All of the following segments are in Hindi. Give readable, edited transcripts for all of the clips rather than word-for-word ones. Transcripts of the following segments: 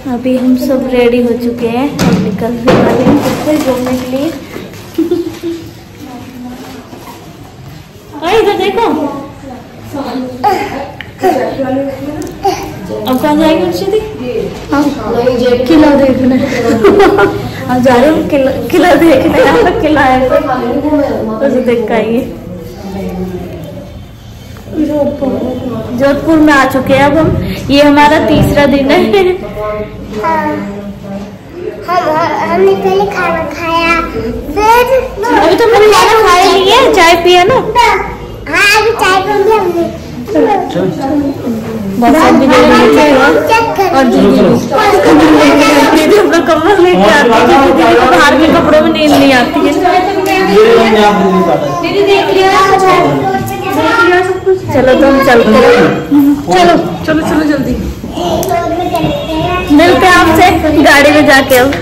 अभी हम सब रेडी हो चुके हैं और निकलने वाले हैं फिर घूमने के लिए। इधर देखो, अब कहाँ जाएंगे अर्षिदी? हम किला देखने अब जा रहे हैं, किला देखने। यहाँ तक किला है तो देख के आएंगे। जोधपुर में आ चुके हैं अब हम। ये हमारा तीसरा दिन है। हमने पहले खाना खाया, फिर अभी तो मैंने खाना खाया नहीं है, चाय पिया ना। हाँ अभी चाय पी हमने। बस अभी और दीदी अपना कपड़ा लेके आती है। दीदी को बाहर के कपड़ों में नींद नहीं आती है। दीदी देख लिया सब कुछ। चलो तो हम चलते हैं। चलो चलो चलो जल्दी मिलते हैं आपसे गाड़ी में जाके। अब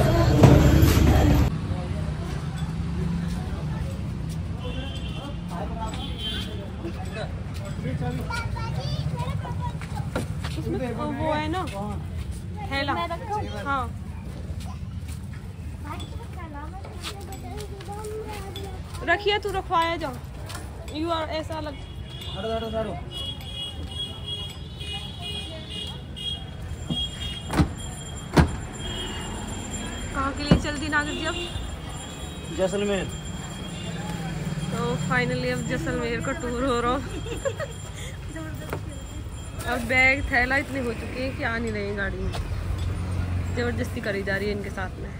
वो है ना थैला। हाँ रखिए, तू रखवाया जाओ। यू और ऐसा अलग कहाँ के लिए चलती नागर जी? अब जैसलमेर। तो फाइनली अब जैसलमेर का टूर हो रहा। और बैग थैला इतने हो चुके हैं कि आ नहीं रहे गाड़ी में। जबरदस्ती करी जा रही है इनके साथ में।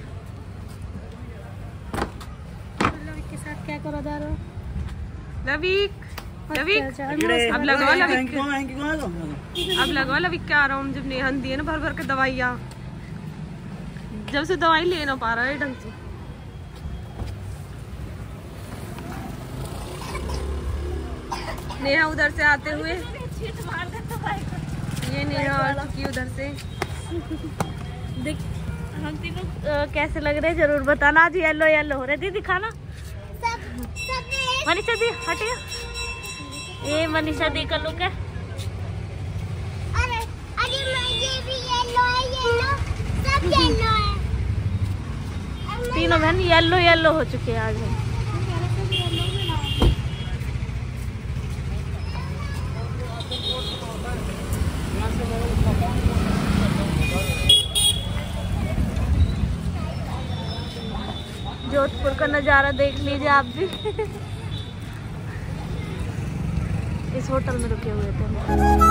लविक के साथ क्या करा जा रहा हो? लविक लविक अब लगवा लविक, अब लगवा लविक क्या आ रहा हूँ। जब नेहन दिए ना भर भर के दवाइयाँ, जब से दवाई ले ना पा रहा है ढंग से। नेहा उधर से आते हुए, ये नेहा आ चुकी उधर से। देख हम तीनों कैसे लग रहे हैं जरूर बताना। आज येलो येलो हो रहे। दीदी खाना मनीषा दी हटिए। ये मनीषा दी का लुक है। अरे ये भी येलो है, येलो सब येलो है। तीनों बहन येलो येलो हो चुके हैं आज हम। जोधपुर का नज़ारा देख लीजिए आप भी। इस होटल में रुके हुए थे।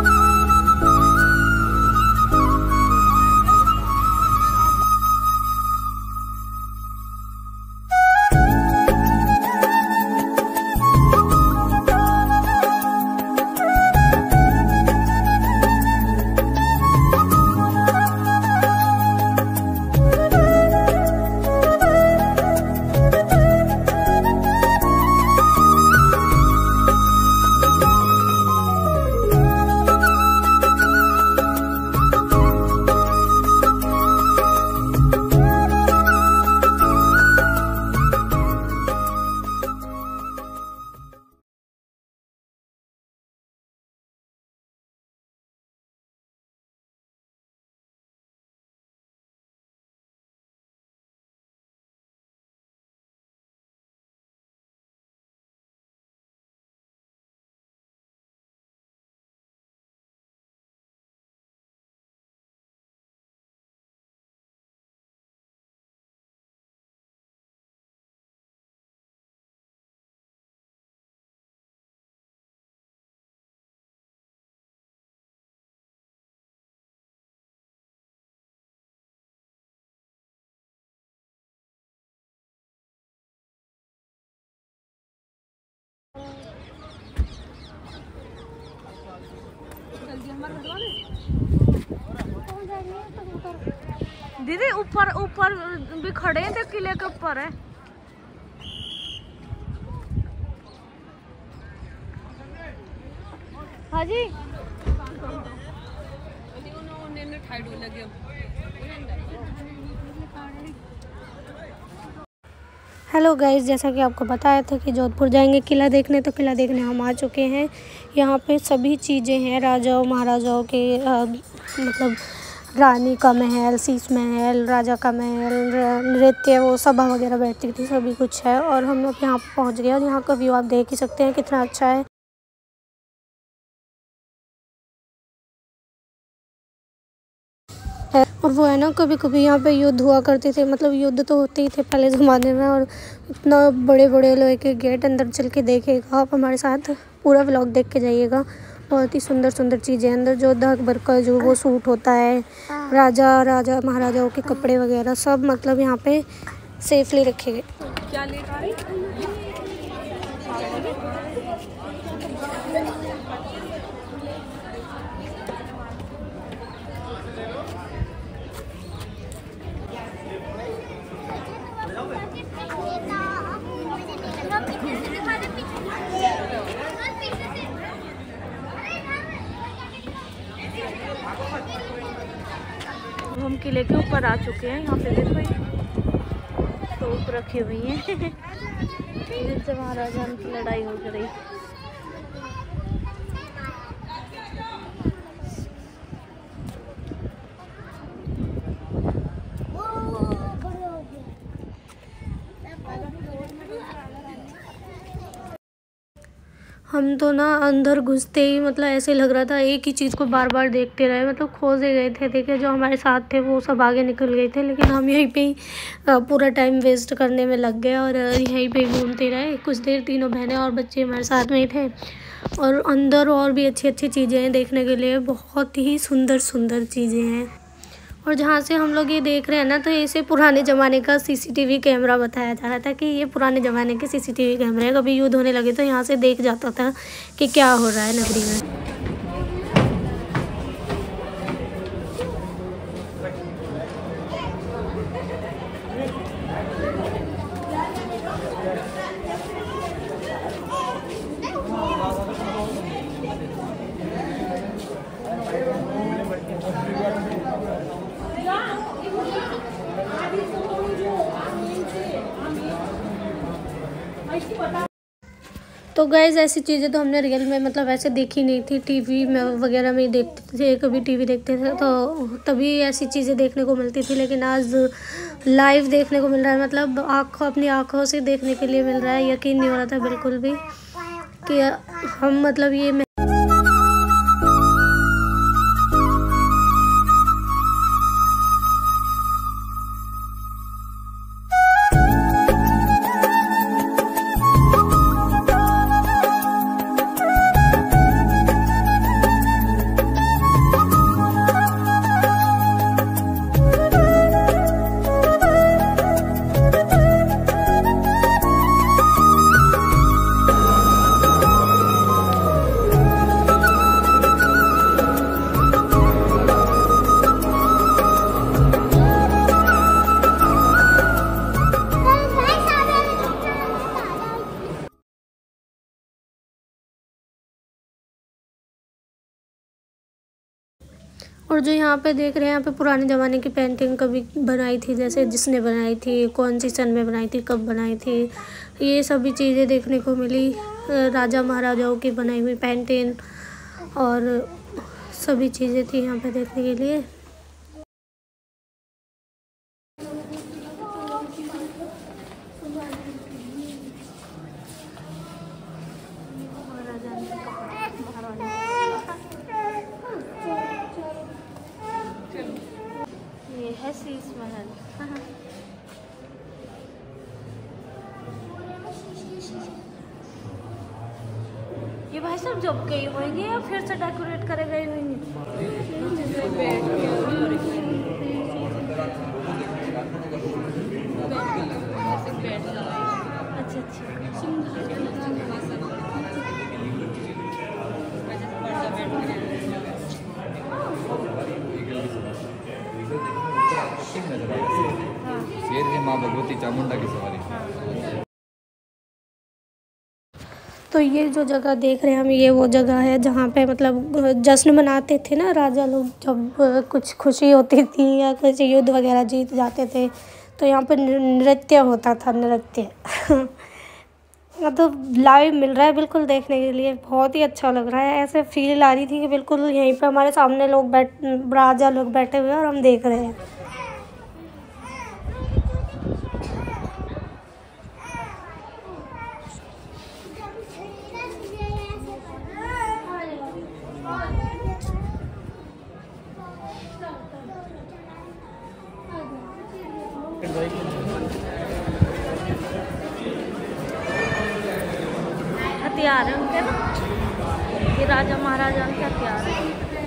दीदी ऊपर ऊपर भी खड़े हैं तो किले के ऊपर है। हाँ जी हेलो गाइस, जैसा कि आपको बताया था कि जोधपुर जाएंगे किला देखने, तो किला देखने हम आ चुके हैं। यहाँ पे सभी चीज़ें हैं राजाओं महाराजाओं के मतलब रानी का महल, शीश महल, राजा का महल, नृत्य, वो सभा वगैरह बैठती थी, सभी कुछ है। और हम लोग यहाँ पर पहुँच गए और यहाँ का व्यू आप देख ही सकते हैं कितना अच्छा है। और वो है ना, कभी कभी यहाँ पे युद्ध हुआ करते थे, मतलब युद्ध तो होते ही थे पहले ज़माने में। और इतना बड़े बड़े लोहे के गेट, अंदर चल के देखेगा आप हमारे साथ, पूरा व्लॉग देख के जाइएगा। बहुत ही सुंदर सुंदर चीज़ें अंदर, जो अकबर का जो वो सूट होता है, राजा महाराजाओं के कपड़े वगैरह सब मतलब यहाँ पे सेफली रखे गए। क्या लेकर आई? हम किले के ऊपर आ चुके हैं। यहाँ पे देखो तोप रखी हुई है जिनसे महाराजा की लड़ाई हो रही। हम तो ना अंदर घुसते ही मतलब ऐसे लग रहा था एक ही चीज़ को बार बार देखते रहे, मतलब खोजे गए थे। देखे जो हमारे साथ थे वो सब आगे निकल गए थे, लेकिन हम यहीं पे ही पूरा टाइम वेस्ट करने में लग गए और यहीं पे घूमते रहे कुछ देर। तीनों बहनें और बच्चे हमारे साथ में ही थे। और अंदर और भी अच्छी अच्छी चीज़ें हैं देखने के लिए, बहुत ही सुंदर सुंदर चीज़ें हैं। और जहाँ से हम लोग ये देख रहे हैं ना, तो इसे पुराने ज़माने का CCTV कैमरा बताया जा रहा था कि ये पुराने ज़माने के CCTV कैमरे हैं। कभी युद्ध होने लगे तो यहाँ से देख जाता था कि क्या हो रहा है नगरी में। तो गाइज़ ऐसी चीज़ें तो हमने रियल में मतलब ऐसे देखी नहीं थी, टीवी में वगैरह में ही देखते थे, कभी टीवी देखते थे तो तभी ऐसी चीज़ें देखने को मिलती थी। लेकिन आज लाइव देखने को मिल रहा है, मतलब अपनी आँखों से देखने के लिए मिल रहा है। यकीन नहीं हो रहा था बिल्कुल भी कि हम मतलब ये और जो यहाँ पे देख रहे हैं, यहाँ पे पुराने ज़माने की पेंटिंग कभी बनाई थी, जैसे जिसने बनाई थी, कौन सी सन में बनाई थी, कब बनाई थी, ये सभी चीज़ें देखने को मिली। राजा महाराजाओं की बनाई हुई पेंटिंग और सभी चीज़ें थी यहाँ पे देखने के लिए। ये है शीश महल। ये भाई सब जब गए होंगे या फिर से डेकोरेट करे गए होंगे। अच्छा शेर है माँ भगवती चामुंडा की सवारी। तो ये जो जगह देख रहे हैं हम, ये वो जगह है जहाँ पे मतलब जश्न मनाते थे ना राजा लोग, जब कुछ खुशी होती थी या कुछ युद्ध वगैरह जीत जाते थे तो यहाँ पे नृत्य होता था, नृत्य। मतलब लाइव मिल रहा है बिल्कुल देखने के लिए, बहुत ही अच्छा लग रहा है। ऐसे फील आ रही थी कि बिल्कुल यहीं पे हमारे सामने लोग राजा लोग बैठे हुए हैं और हम देख रहे हैं। हथियार है उनके ना, ये राजा महाराजा के हथियार है।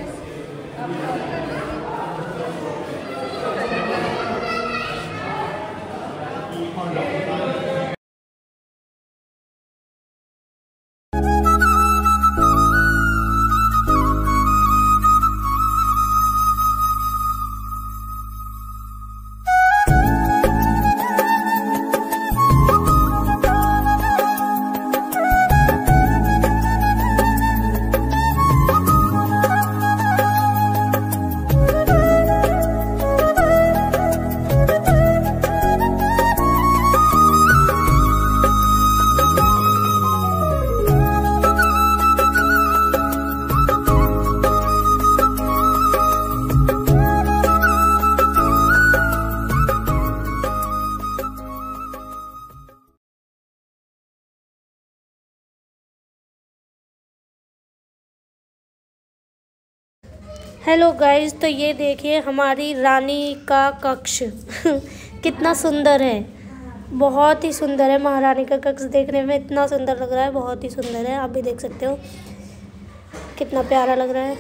हेलो गाइस, तो ये देखिए हमारी रानी का कक्ष कितना सुंदर है, बहुत ही सुंदर है। महारानी का कक्ष देखने में इतना सुंदर लग रहा है, बहुत ही सुंदर है। आप भी देख सकते हो कितना प्यारा लग रहा है।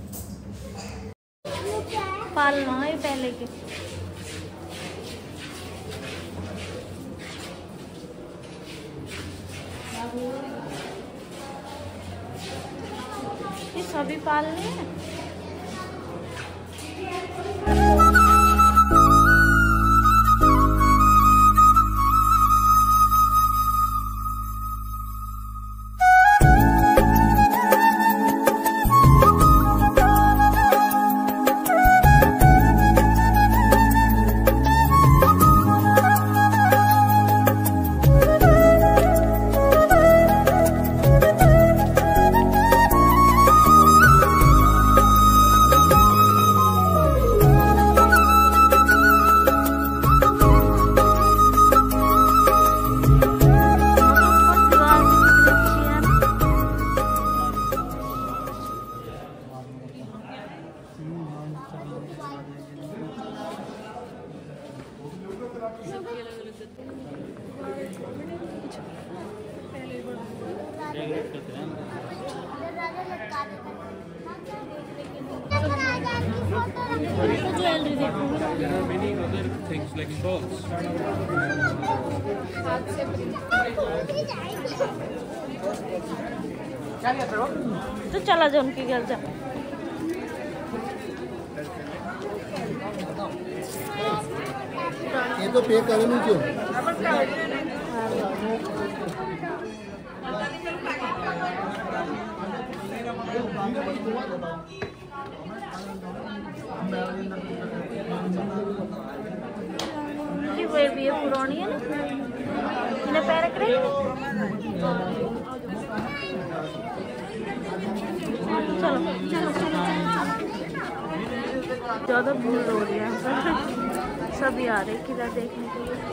पालना है पहले के। ये सभी पालने हैं। There are many other things like shawls. तो चला जा उनके घर जा। ये तो पे कर लीजिए। ये पुरानी है ना, इन्हें पैर रख रही है। चलो चलो चलो ज़्यादा भीड़ हो रही है, सभी आ रहे किला देखने के लिए।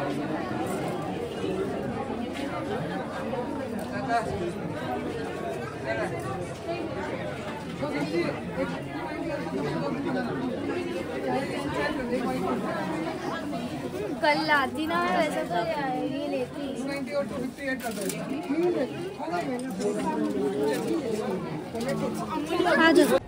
कल लाती ना है वैसे तो ये लेती आ जाओ।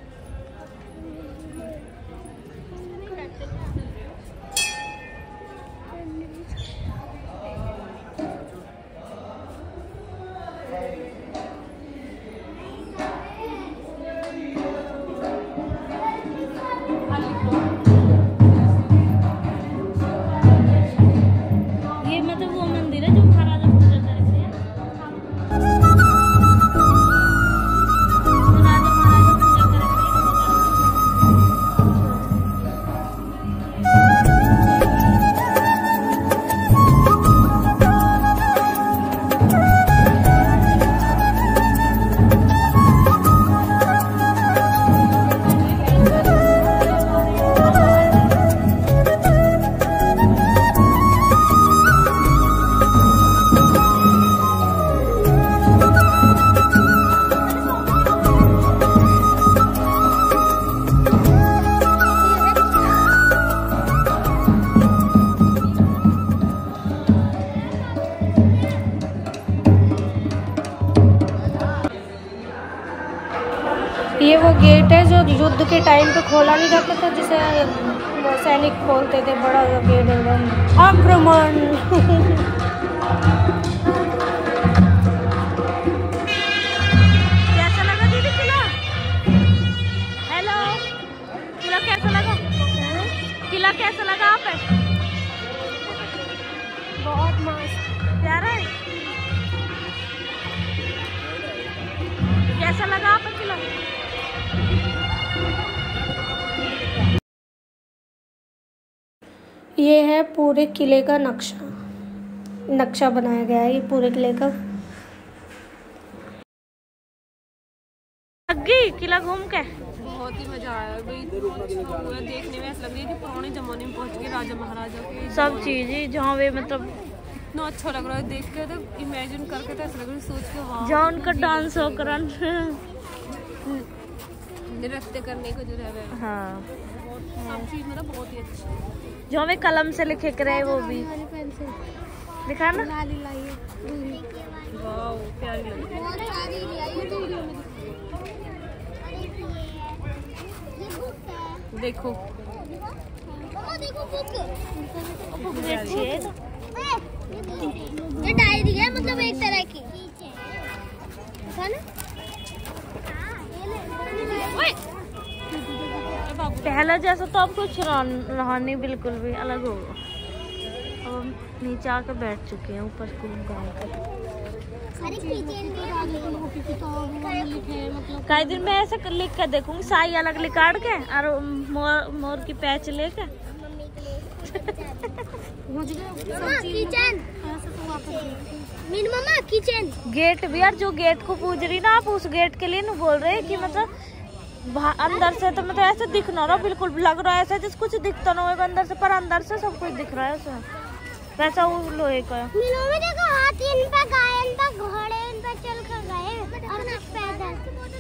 ये वो गेट है जो युद्ध के टाइम पे खोला नहीं जाता था, जिसे सैनिक खोलते थे। बड़ा गेट एकदम आक्रमण। कैसा लगा दीदी किला? हेलो, किला कैसा लगा? किला कैसा लगा आप? बहुत मस्त, प्यारा है। कैसा लगा आप किला? ये है पूरे किले का नक्शा बनाया गया है, ये पूरे किले का। लगी किला घूम के? बहुत ही मजा आया भाई, पूरा देखने में ऐसा लग रही है कि पुराने जमाने में पहुंच गए, राजा महाराजा के सब चीजें जहाँ पे मतलब इतना अच्छा लग रहा है देख के, तो इमेजिन करके तो ऐसा लग रहा है, सोच के वाह। जहाँ उनका डांस हो करन नृत्य करने को जो है, हाँ सब चीज मतलब बहुत ही अच्छी। जो हमें कलम से लिखे करे वो भी दिखा ना। वाह प्यारी लग रही है। देखो देखो बुक अच्छी है। ये डायरी है, मतलब एक तरह की है ना। पहला जैसा तो अब कुछ रहा नहीं, बिल्कुल भी अलग होगा। अब हम नीचे आकर बैठ चुके हैं ऊपर गाँव के। कई दिन मैं ऐसे लिख कर देखूंगी, साई अलग लिकाड़ के और मोर की पैच लेके। किचन मम्मा किचन गेट भी यार, जो गेट को पूछ रही ना आप, उस गेट के लिए ना बोल रहे हैं कि मतलब अंदर से तो मतलब ऐसे दिख ना रहा, बिल्कुल लग रहा है ऐसा जैसे कुछ दिखता ना होगा अंदर से, पर अंदर से सब कुछ दिख रहा है ऐसा, वैसा वो लोहे का। देखो हाथी इन पे, गाय इन पे, घोड़े इन पे चल कर गए और पैदल।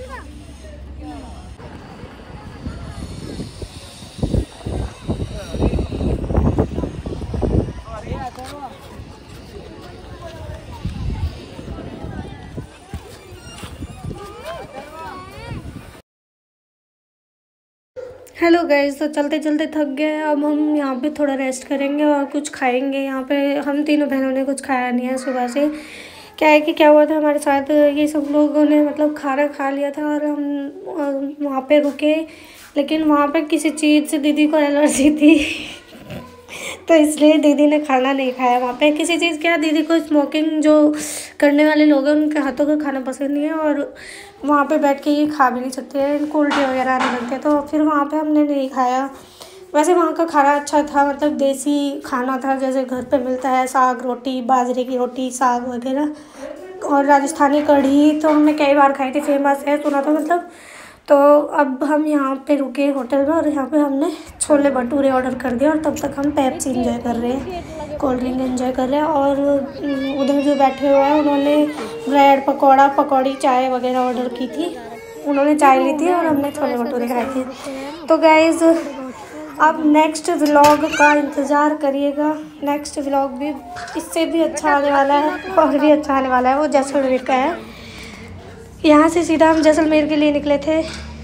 हेलो गाइस, तो चलते चलते थक गए। अब हम यहाँ पे थोड़ा रेस्ट करेंगे और कुछ खाएंगे। यहाँ पे हम तीनों बहनों ने कुछ खाया नहीं है सुबह से। क्या है कि क्या हुआ था हमारे साथ, ये सब लोगों ने मतलब खाना खा लिया था और हम वहाँ पे रुके, लेकिन वहाँ पे किसी चीज़ से दीदी को एलर्जी थी तो इसलिए दीदी ने खाना नहीं खाया वहाँ पे। किसी चीज़ क्या, दीदी को स्मोकिंग जो करने वाले लोग हैं उनके हाथों का खाना पसंद नहीं है और वहाँ पे बैठ के ये खा भी नहीं सकते हैं, उल्टी वगैरह आने लगते हैं, तो फिर वहाँ पे हमने नहीं खाया। वैसे वहाँ का खाना अच्छा था, मतलब देसी खाना था जैसे घर पे मिलता है, साग रोटी, बाजरे की रोटी, साग वगैरह, और राजस्थानी कढ़ी तो हमने कई बार खाई थी, फेमस है, सुना था मतलब। तो अब हम यहाँ पे रुके होटल में और यहाँ पे हमने छोले भटूरे ऑर्डर कर दिया और तब तक हम पेप्सी इंजॉय कर रहे हैं, कोल्ड ड्रिंक इंजॉय कर रहे हैं। और उधर जो बैठे हुए हैं उन्होंने ब्रेड पकौड़ा, पकौड़ी, चाय वगैरह ऑर्डर की थी, उन्होंने चाय ली थी और हमने छोले भटूरे खाए थे। तो गाइज़ अब नेक्स्ट व्लॉग का इंतज़ार करिएगा, नेक्स्ट व्लॉग भी इससे भी अच्छा आने वाला है और भी अच्छा आने वाला है। वो जैसलमेर का है, यहाँ से सीधा हम जैसलमेर के लिए निकले थे,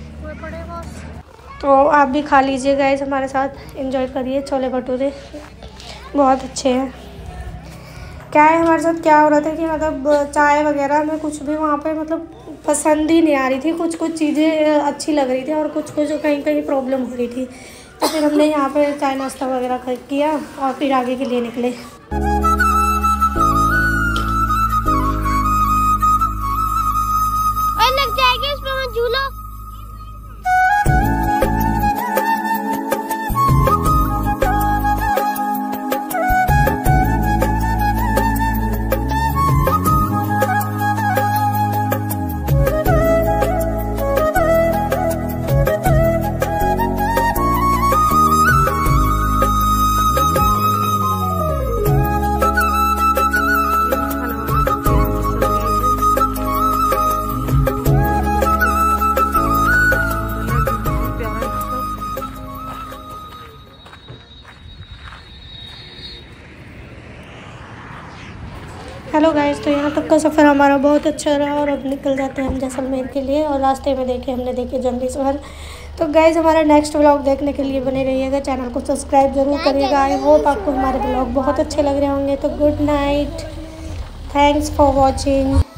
तो आप भी खा लीजिए गाइस हमारे साथ, एंजॉय करिए। छोले भटूरे बहुत अच्छे हैं। क्या है हमारे साथ क्या हो रहा था कि मतलब चाय वगैरह में कुछ भी वहाँ पे मतलब पसंद ही नहीं आ रही थी, कुछ कुछ चीज़ें अच्छी लग रही थी और कुछ कुछ कहीं कहीं प्रॉब्लम हो रही थी, तो फिर हमने यहाँ पे चाय नाश्ता वगैरह किया और फिर आगे के लिए निकले। लग जाएगा इसमें मत झूलो। हेलो गाइस, तो यहाँ तक का सफ़र हमारा बहुत अच्छा रहा और अब निकल जाते हैं हम जैसलमेर के लिए। और रास्ते में हमने देखे जंगली सफर। तो गाइस हमारा नेक्स्ट व्लॉग देखने के लिए बने रहिएगा, चैनल को सब्सक्राइब जरूर करिएगा। आई होप आपको हमारे व्लॉग बहुत अच्छे लग रहे होंगे। तो good night, thanks for watching.